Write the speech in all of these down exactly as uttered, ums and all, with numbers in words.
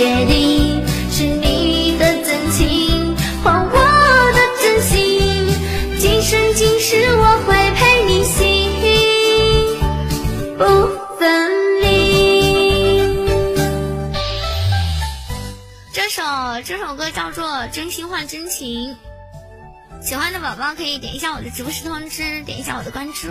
决定，是你的真情换我的真心，今生今世我会陪你行不分离。 这首这首歌叫做《真心换真情》，喜欢的宝宝可以点一下我的直播室通知，点一下我的关注。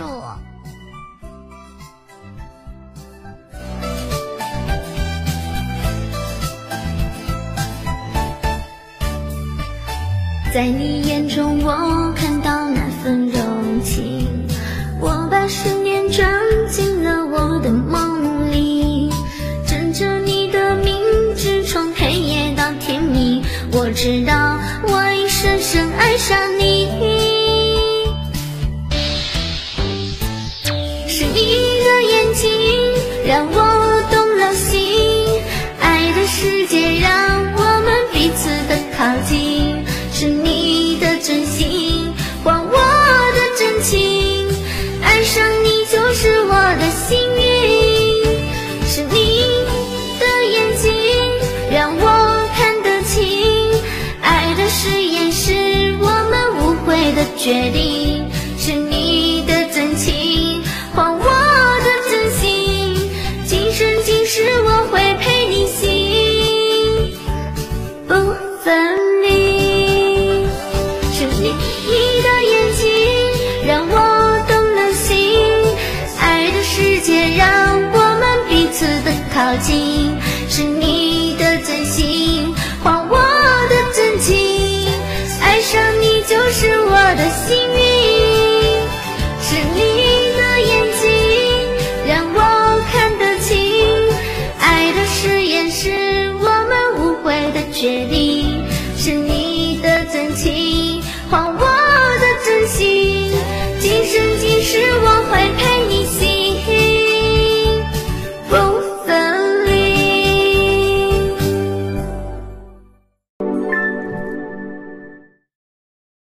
在你眼中我看到那份柔情，我把思念装进了我的梦里，枕着你的名字从黑夜到天明，我知道我已深深爱上你，是你的眼睛让我动了心，爱的世界让我们彼此的靠近，是你的真心换我的真情，爱上你就是我的幸运，是你的眼睛让我看得清，爱的誓言是我们无悔的决定，